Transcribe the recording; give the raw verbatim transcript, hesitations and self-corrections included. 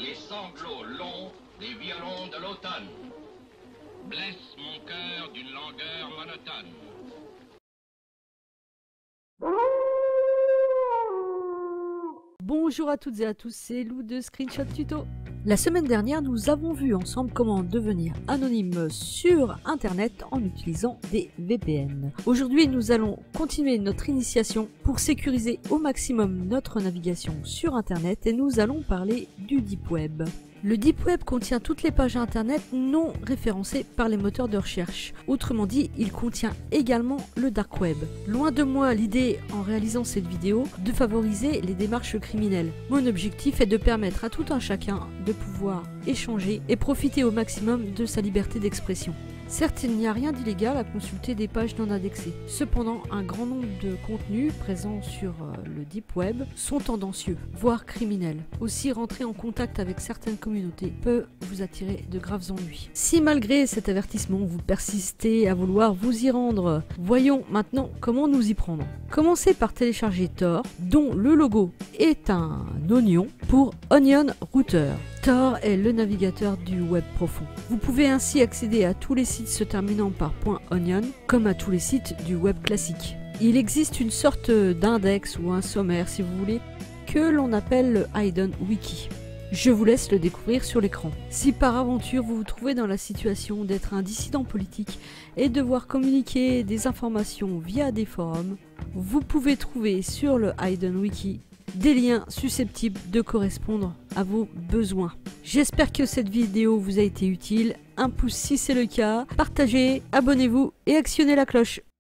les sanglots longs des violons de l'automne blessent mon cœur d'une langueur monotone. Bonjour à toutes et à tous, c'est Lou de Screenshot Tuto. La semaine dernière, nous avons vu ensemble comment devenir anonyme sur Internet en utilisant des V P N. Aujourd'hui, nous allons continuer notre initiation pour sécuriser au maximum notre navigation sur Internet et nous allons parler du Deep Web. Le Deep Web contient toutes les pages Internet non référencées par les moteurs de recherche. Autrement dit, il contient également le Dark Web. Loin de moi l'idée, en réalisant cette vidéo, de favoriser les démarches criminelles. Mon objectif est de permettre à tout un chacun de pouvoir échanger et profiter au maximum de sa liberté d'expression. Certes, il n'y a rien d'illégal à consulter des pages non indexées. Cependant, un grand nombre de contenus présents sur le Deep Web sont tendancieux, voire criminels. Aussi, rentrer en contact avec certaines communautés peut vous attirer de graves ennuis. Si malgré cet avertissement, vous persistez à vouloir vous y rendre, voyons maintenant comment nous y prendre. Commencez par télécharger Tor, dont le logo est un oignon, pour Onion Router. Tor est le navigateur du web profond. Vous pouvez ainsi accéder à tous les sites se terminant par .onion, comme à tous les sites du web classique. Il existe une sorte d'index ou un sommaire, si vous voulez, que l'on appelle le Hidden Wiki. Je vous laisse le découvrir sur l'écran. Si par aventure vous vous trouvez dans la situation d'être un dissident politique et devoir communiquer des informations via des forums, vous pouvez trouver sur le Hidden Wiki des liens susceptibles de correspondre à vos besoins. J'espère que cette vidéo vous a été utile. Un pouce si c'est le cas, partagez, abonnez-vous et actionnez la cloche.